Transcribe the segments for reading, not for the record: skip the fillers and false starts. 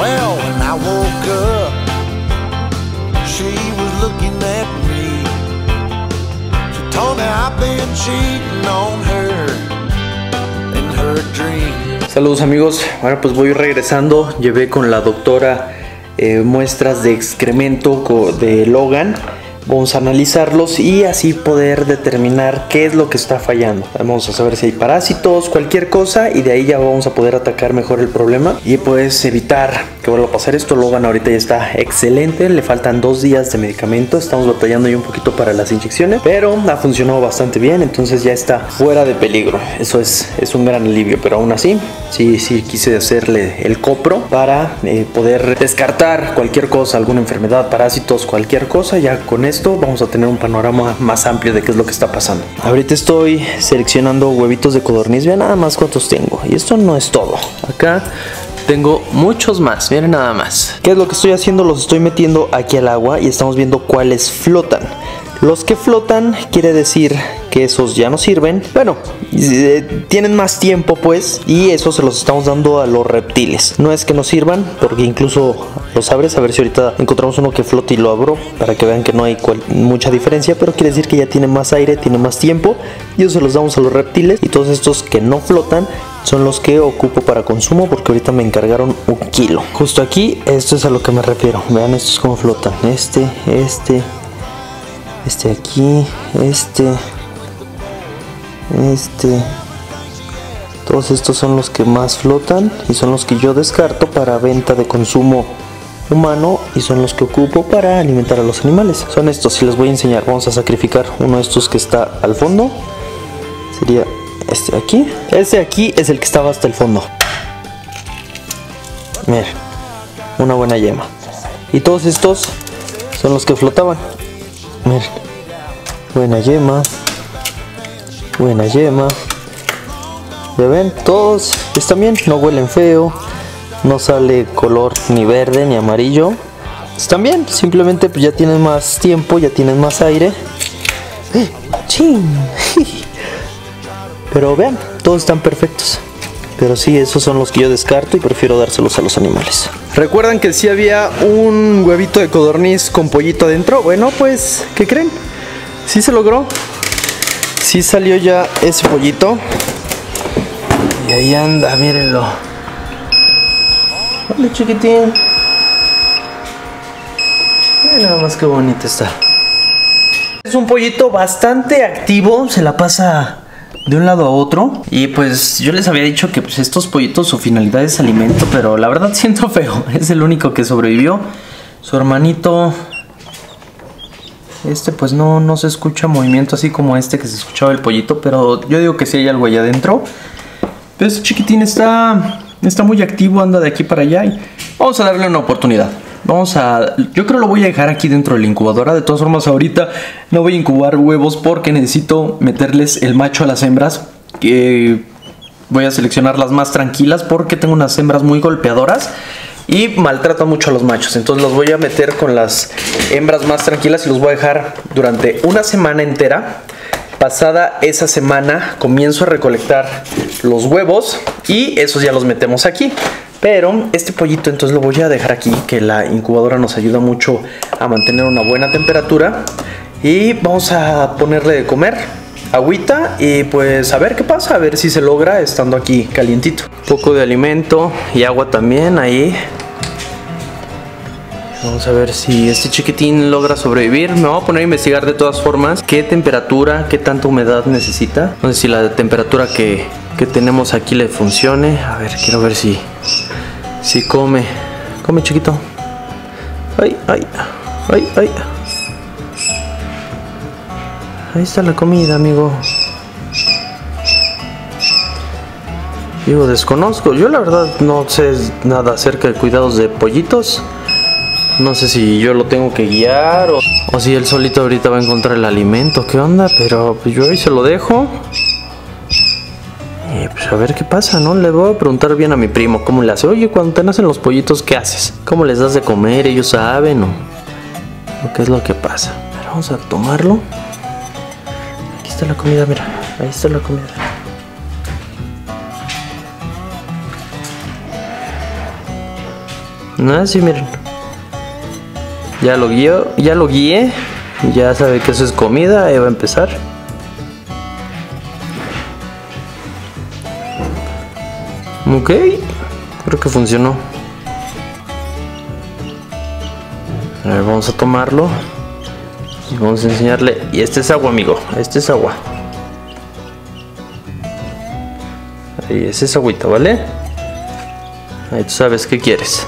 Well, when I woke up, she was looking at me. She told me I've been cheating on her in her dream. Saludos amigos, bueno pues voy regresando. Llevé con la doctora muestras de excremento de Logan. Vamos a analizarlos y así poder determinar qué es lo que está fallando. Vamos a saber si hay parásitos, cualquier cosa, y de ahí ya vamos a poder atacar mejor el problema y pues evitar que vuelva a pasar esto. Logan ahorita ya está excelente, le faltan 2 días de medicamento. Estamos batallando ahí un poquito para las inyecciones, pero ha funcionado bastante bien, entonces ya está fuera de peligro. Eso es un gran alivio, pero aún así sí quise hacerle el copro para poder descartar cualquier cosa, alguna enfermedad, parásitos, cualquier cosa. Ya con esto vamos a tener un panorama más amplio de qué es lo que está pasando. Ahorita estoy seleccionando huevitos de codorniz. Vean nada más cuántos tengo, y esto no es todo. Acá tengo muchos más, miren nada más. ¿Qué es lo que estoy haciendo? Los estoy metiendo aquí al agua y estamos viendo cuáles flotan. Los que flotan quiere decir que esos ya no sirven. Bueno, tienen más tiempo pues, y eso se los estamos dando a los reptiles. No es que no sirvan, porque incluso los abres. A ver si ahorita encontramos uno que flote y lo abro para que vean que no hay mucha diferencia, pero quiere decir que ya tiene más aire, tiene más tiempo, y eso se los damos a los reptiles. Y todos estos que no flotan son los que ocupo para consumo, porque ahorita me encargaron 1 kilo. Justo aquí, esto es a lo que me refiero. Vean estos cómo flotan. Este aquí, todos estos son los que más flotan y son los que yo descarto para venta de consumo humano, y son los que ocupo para alimentar a los animales. Son estos, y les voy a enseñar. Vamos a sacrificar uno de estos que está al fondo. Sería este de aquí. Este de aquí es el que estaba hasta el fondo. Miren, una buena yema. Y todos estos son los que flotaban. Miren, buena yema, buena yema. Ya ven, todos están bien, no huelen feo, no sale color ni verde ni amarillo. Están bien, simplemente pues ya tienen más tiempo, ya tienen más aire. ¡Chin! Pero vean, todos están perfectos. Pero sí, esos son los que yo descarto y prefiero dárselos a los animales. ¿Recuerdan que sí había un huevito de codorniz con pollito adentro? Bueno, pues, ¿qué creen? Sí se logró. Sí salió ya ese pollito. Y ahí anda, mírenlo. Hola, chiquitín. Miren nada más qué bonito está. Es un pollito bastante activo, se la pasa de un lado a otro. Y pues yo les había dicho que pues estos pollitos su finalidad es alimento, pero la verdad siento feo. Es el único que sobrevivió. Su hermanito, pues no se escucha movimiento así como que se escuchaba el pollito, pero yo digo que sí hay algo allá adentro. Pero este chiquitín está muy activo, anda de aquí para allá, y vamos a darle una oportunidad. Yo creo lo voy a dejar aquí dentro de la incubadora. De todas formas, ahorita no voy a incubar huevos porque necesito meterles el macho a las hembras. Voy a seleccionar las más tranquilas porque tengo unas hembras muy golpeadoras y maltratan mucho a los machos. Entonces los voy a meter con las hembras más tranquilas y los voy a dejar durante una semana entera. Pasada esa semana comienzo a recolectar los huevos y esos ya los metemos aquí. Pero este pollito entonces lo voy a dejar aquí, que la incubadora nos ayuda mucho a mantener una buena temperatura. Y vamos a ponerle de comer, agüita, y pues a ver qué pasa, a ver si se logra estando aquí calientito. Un poco de alimento y agua también ahí. Vamos a ver si este chiquitín logra sobrevivir. Me voy a poner a investigar de todas formas qué temperatura, qué tanta humedad necesita. No sé si la temperatura que tenemos aquí le funcione. A ver, quiero ver si come. Come, chiquito. Ay. Ahí está la comida, amigo. Digo, desconozco. Yo la verdad no sé nada acerca de cuidados de pollitos. No sé si yo lo tengo que guiar o si él solito ahorita va a encontrar el alimento. ¿Qué onda? Pero pues yo ahí se lo dejo. Y pues a ver qué pasa, ¿no? Le voy a preguntar bien a mi primo cómo le hace. Oye, cuando te nacen los pollitos, ¿qué haces? ¿Cómo les das de comer? ¿Ellos saben o qué es lo que pasa? Pero vamos a tomarlo. Aquí está la comida, mira. Ahí está la comida. Ah, sí, miren. Ya lo guié. Ya sabe que eso es comida, ahí va a empezar. Ok, creo que funcionó. A ver, vamos a tomarlo y vamos a enseñarle. Y este es agua, amigo, este es agua. Ahí, esa es agüita, ¿vale? Ahí tú sabes qué quieres.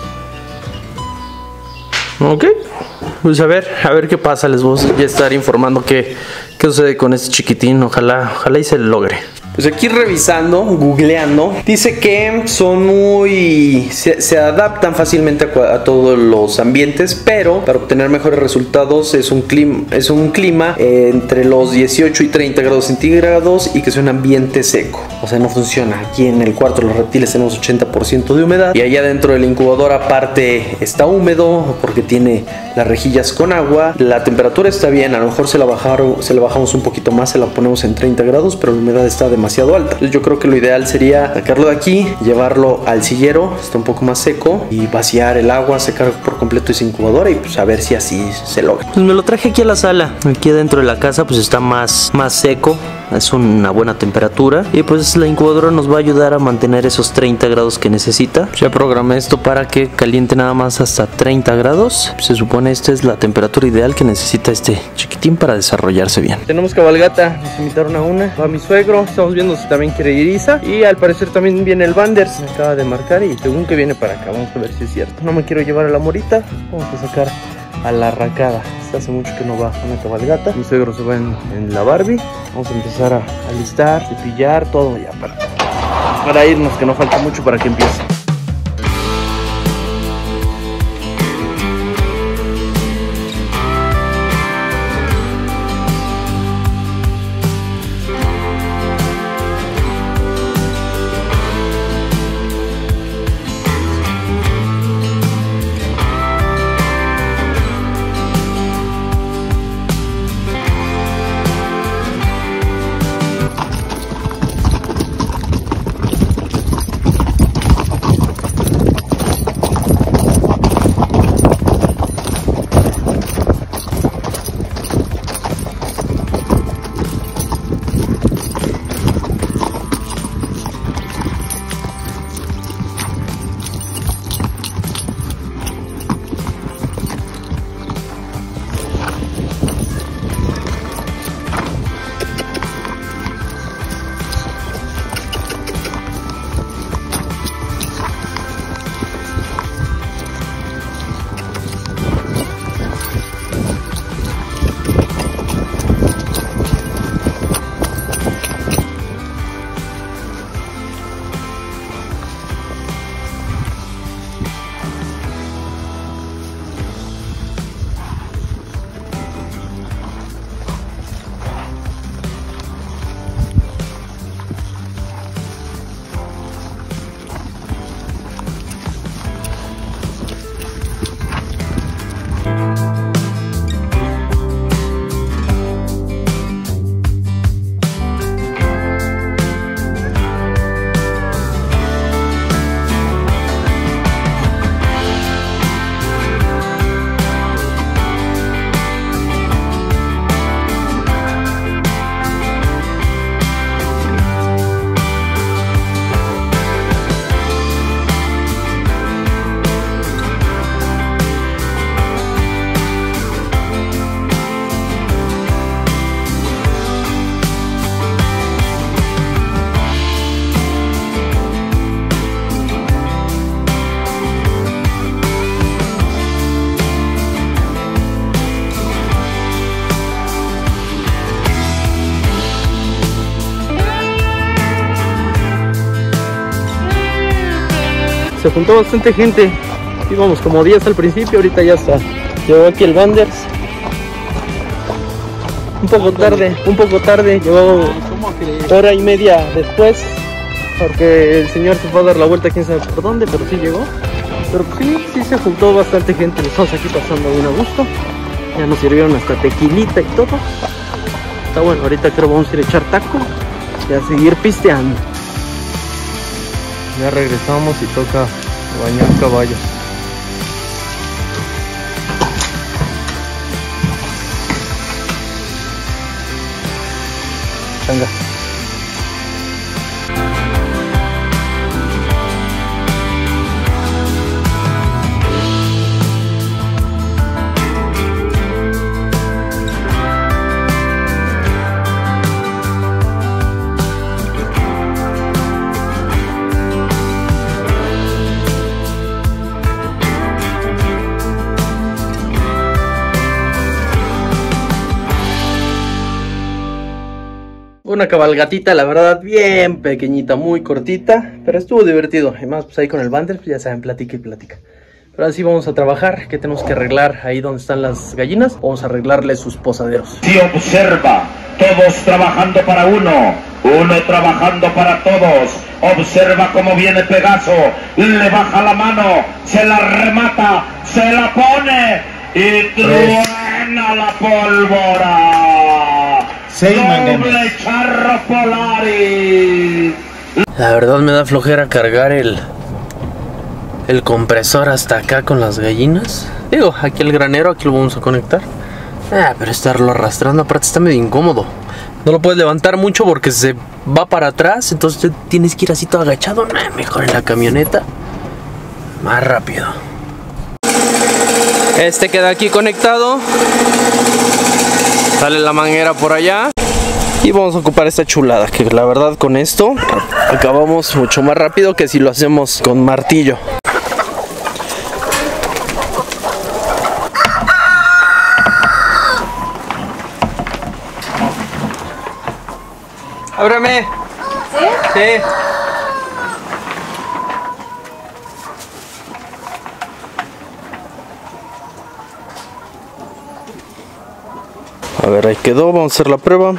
Ok, pues a ver qué pasa. Les voy a estar informando qué sucede con este chiquitín. Ojalá y se logre. Pues aquí revisando, googleando, dice que son se adaptan fácilmente a todos los ambientes, pero para obtener mejores resultados es un clima entre los 18 y 30 grados centígrados y que sea un ambiente seco. O sea, no funciona. Aquí en el cuarto de los reptiles tenemos 80% de humedad y allá dentro del incubador aparte está húmedo porque tiene las rejillas con agua. La temperatura está bien, a lo mejor se la bajamos un poquito más, se la ponemos en 30 grados, pero la humedad está demasiado alta. Entonces yo creo que lo ideal sería sacarlo de aquí, llevarlo al sillero, está un poco más seco, y vaciar el agua, secar por completo esa incubadora y pues a ver si así se logra. Pues me lo traje aquí a la sala. Aquí adentro de la casa pues está más seco, es una buena temperatura y pues la incubadora nos va a ayudar a mantener esos 30 grados que necesita. Ya programé esto para que caliente nada más hasta 30 grados. Se supone esta es la temperatura ideal que necesita este chiquitín para desarrollarse bien. Tenemos cabalgata, nos invitaron a una, va mi suegro, estamos viendo si también quiere ir Isa y al parecer también viene el Banders, me acaba de marcar y según que viene para acá, vamos a ver si es cierto. No me quiero llevar a la morita, vamos a sacar a la arracada. Hace mucho que no va a una cabalgata. Mi suegro se va en la Barbie. Vamos a empezar a alistar, cepillar, todo ya para irnos, que no falta mucho para que empiece. Se juntó bastante gente, íbamos como 10 al principio, ahorita ya está. Llegó aquí el Banders. Un poco tarde, llegó hora y media después, porque el señor se fue a dar la vuelta, quién sabe por dónde, pero sí llegó. Pero sí se juntó bastante gente, estamos aquí pasando bien a gusto. Ya nos sirvieron hasta tequilita y todo. Está bueno, ahorita creo vamos a ir a echar taco y a seguir pisteando. Ya regresamos y toca bañar caballos. pachanga. Una cabalgatita, la verdad, bien pequeñita, muy cortita, pero estuvo divertido. Además, pues ahí con el bundle, pues ya saben, platica y platica. Pero ahora sí vamos a trabajar. ¿Qué tenemos que arreglar ahí donde están las gallinas? Vamos a arreglarles sus posaderos. Si observa, todos trabajando para uno trabajando para todos. Observa cómo viene Pegaso, le baja la mano, se la remata, se la pone y truena la pólvora. Doble charro Polaris. La verdad me da flojera cargar el compresor hasta acá con las gallinas. Digo, aquí el granero, aquí lo vamos a conectar. Pero estarlo arrastrando aparte está medio incómodo. No lo puedes levantar mucho porque se va para atrás, entonces tienes que ir así todo agachado. Mejor en la camioneta, más rápido. Este queda aquí conectado. Sale la manguera por allá. Y vamos a ocupar esta chulada, que la verdad con esto acabamos mucho más rápido que si lo hacemos con martillo. ¡Ábreme! ¿Sí? Sí. A ver, ahí quedó, vamos a hacer la prueba.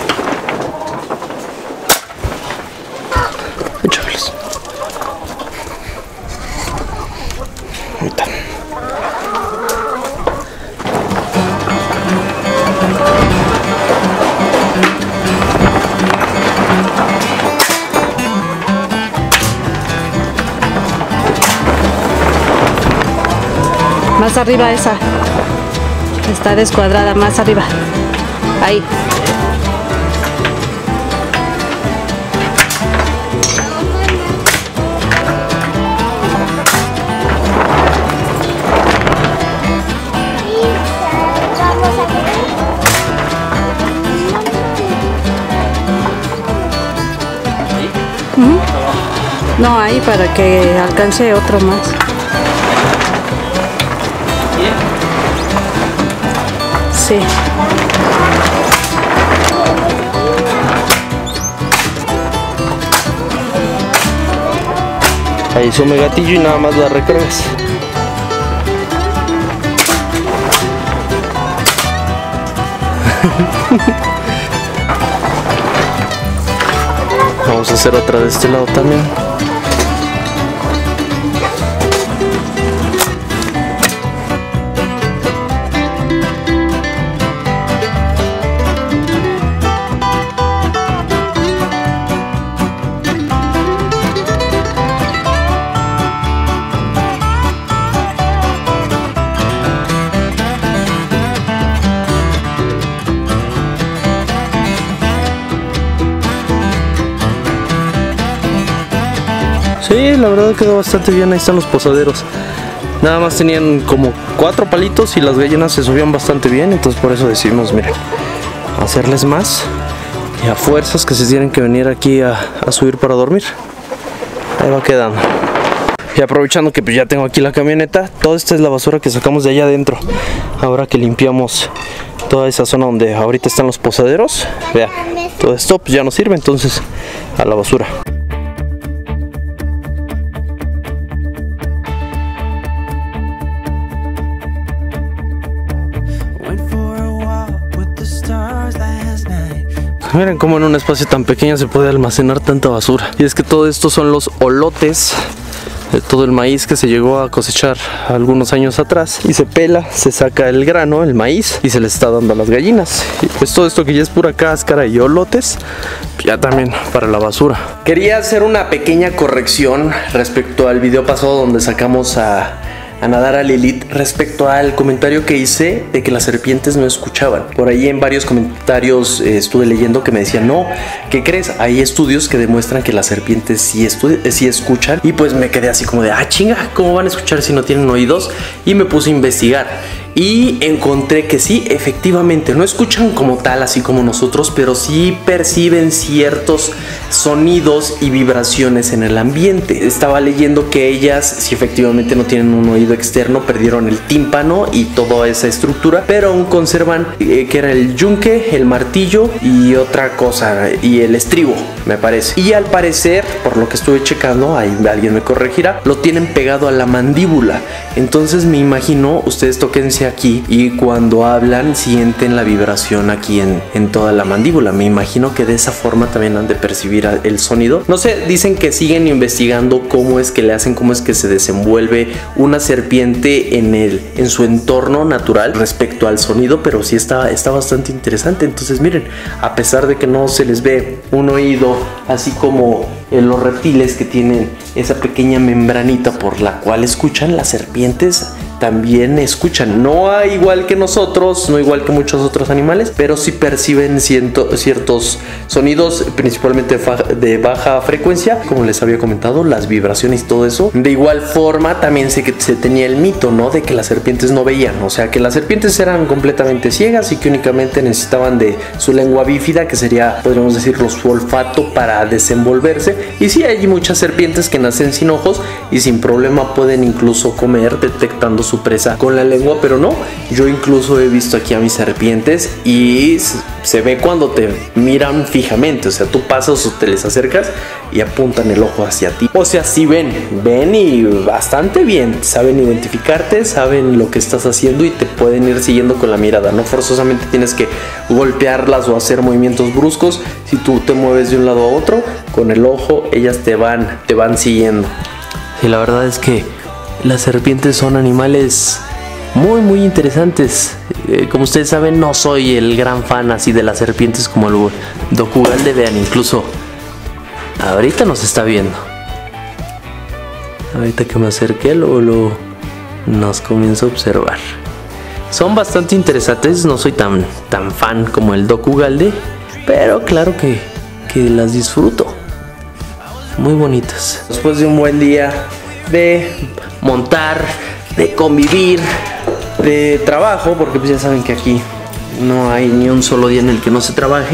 Échamelos. Ahí está. Más arriba esa. Está descuadrada, más arriba. Ahí. No, ahí para que alcance otro más. Sí. Ahí sume gatillo y nada más la recargas. Vamos a hacer otra de este lado también. Sí, la verdad quedó bastante bien. Ahí están los posaderos. Nada más tenían como 4 palitos y las gallinas se subían bastante bien. Entonces por eso decidimos, miren, hacerles más. Y a fuerzas que se tienen que venir aquí a subir para dormir. Ahí va quedando. Y aprovechando que pues ya tengo aquí la camioneta, toda esta es la basura que sacamos de allá adentro. Ahora que limpiamos toda esa zona donde ahorita están los posaderos, vean, todo esto pues ya no sirve, entonces a la basura. Miren cómo en un espacio tan pequeño se puede almacenar tanta basura. Y es que todo esto son los olotes de todo el maíz que se llegó a cosechar algunos años atrás. Y se pela, se saca el grano, el maíz, y se le está dando a las gallinas. Y pues todo esto que ya es pura cáscara y olotes, ya también para la basura. Quería hacer una pequeña corrección respecto al video pasado donde sacamos a a nadar a Lilith respecto al comentario que hice de que las serpientes no escuchaban. Por ahí en varios comentarios estuve leyendo que me decían, no, ¿qué crees? Hay estudios que demuestran que las serpientes sí escuchan. Y pues me quedé así como de, chinga, ¿cómo van a escuchar si no tienen oídos? Y me puse a investigar y encontré que sí, efectivamente, no escuchan como tal, así como nosotros, pero sí perciben ciertos sonidos y vibraciones en el ambiente. Estaba leyendo que ellas, si efectivamente no tienen un oído externo, perdieron el tímpano y toda esa estructura, pero aún conservan que era el yunque, el martillo y otra cosa, y el estribo, me parece. Y al parecer, por lo que estuve checando, ahí alguien me corregirá, lo tienen pegado a la mandíbula. Entonces me imagino, ustedes tóquense aquí y cuando hablan sienten la vibración aquí en toda la mandíbula. Me imagino que de esa forma también han de percibir el sonido. No sé, dicen que siguen investigando cómo es que le hacen, cómo es que se desenvuelve una serpiente en su entorno natural respecto al sonido, pero sí está bastante interesante. Entonces miren, a pesar de que no se les ve un oído así como en los reptiles que tienen esa pequeña membranita por la cual escuchan, las serpientes también escuchan, no igual que nosotros, no igual que muchos otros animales, pero sí perciben ciertos sonidos, principalmente de baja frecuencia, como les había comentado, las vibraciones y todo eso. De igual forma también sé que se tenía el mito, ¿no?, de que las serpientes no veían, o sea que las serpientes eran completamente ciegas y que únicamente necesitaban de su lengua bífida, que sería, podríamos decirlo, su olfato para desenvolverse. Y sí, hay muchas serpientes que nacen sin ojos y sin problema pueden incluso comer detectando su presa con la lengua, pero no, yo incluso he visto aquí a mis serpientes y se ve cuando te miran fijamente, o sea, tú pasas o te les acercas y apuntan el ojo hacia ti, o sea, sí ven y bastante bien, saben identificarte, saben lo que estás haciendo y te pueden ir siguiendo con la mirada, no forzosamente tienes que golpearlas o hacer movimientos bruscos. Si tú te mueves de un lado a otro, con el ojo ellas te van siguiendo. Y la verdad es que las serpientes son animales muy interesantes. Como ustedes saben, no soy el gran fan así de las serpientes como el Dokugalde. Vean, incluso ahorita nos está viendo. Ahorita que me acerqué, luego nos comienzo a observar. Son bastante interesantes, no soy tan fan como el Dokugalde, pero claro que las disfruto. Muy bonitas. Después de un buen día de montar, de convivir, de trabajo, porque pues ya saben que aquí no hay ni un solo día en el que no se trabaje.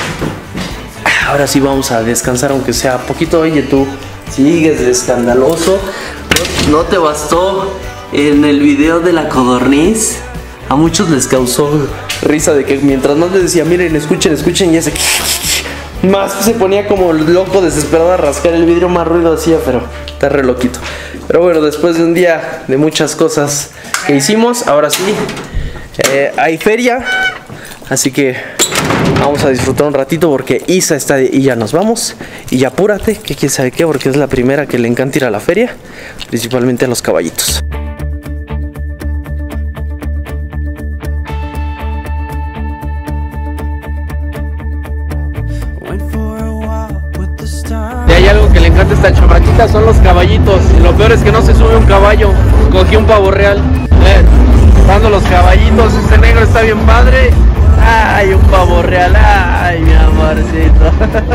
Ahora sí vamos a descansar, aunque sea poquito. Oye, tú sigues de escandaloso. ¿No te bastó en el video de la codorniz? A muchos les causó risa de que mientras más les decía, miren, escuchen, y ese más se ponía como loco, desesperado a rascar el vidrio, más ruido hacía, pero está re loquito. Pero bueno, después de un día de muchas cosas que hicimos, ahora sí hay feria, así que vamos a disfrutar un ratito porque Isa está y ya nos vamos. Y ya apúrate, que quién sabe qué, porque es la primera que le encanta ir a la feria, principalmente a los caballitos. Y hay algo que le encanta a esta chamaquita, son los caballitos. Y lo peor es que no se sube un caballo. Cogí un pavo real. Dando los caballitos. Este negro está bien padre. Ay, un pavo real. Ay, mi amorcito.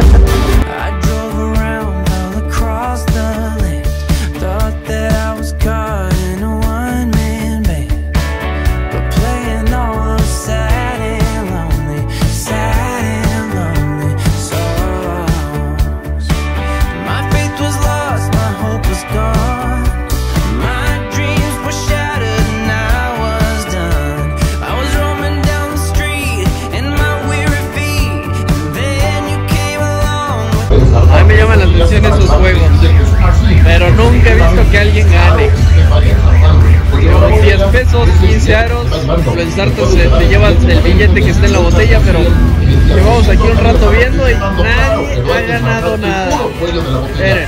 Esos juegos, pero nunca he visto que alguien gane. 10 pesos, 15 aros, lo ensartas, te llevas el billete que está en la botella, pero llevamos aquí un rato viendo y nadie ha ganado nada. Miren.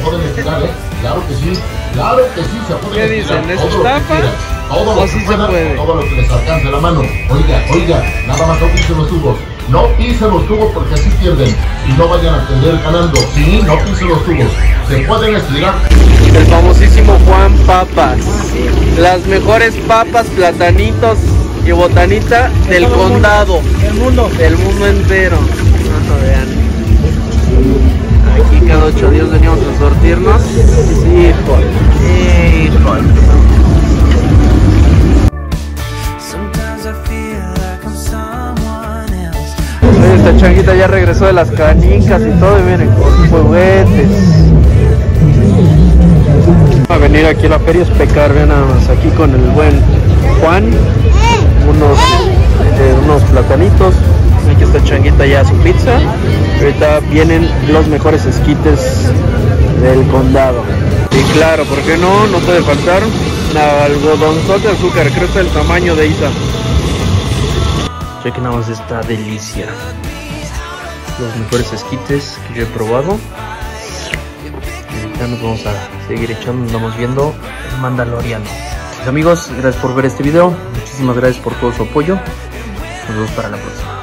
¿Qué dicen? ¿Es estafa o sí se puede? Todo lo que les alcance la mano. Oiga, nada más no pisen los tubos. No pisen los tubos porque así pierden y no vayan a tener ganando. Sí, no pisen los tubos. Se pueden estirar. El famosísimo Juan Papas. Las mejores papas, platanitos y botanita del condado. Del mundo entero. No, vean. Aquí cada 8 días veníamos a sortirnos. Híjole. Esta changuita ya regresó de las canicas y todo, y miren, con juguetes. A venir aquí a la feria es pecar, vean nada más, aquí con el buen Juan, unos platanitos. Aquí está changuita ya su pizza. Ahorita vienen los mejores esquites del condado. Y claro, ¿por qué no? No puede faltar algodonzote de azúcar, creo que es el tamaño de Isa. Chequen nada más esta delicia. Los mejores esquites que yo he probado. Ya nos vamos a seguir echando, nos vamos viendo el Mandaloriano. Pues amigos, gracias por ver este video. Muchísimas gracias por todo su apoyo. Nos vemos para la próxima.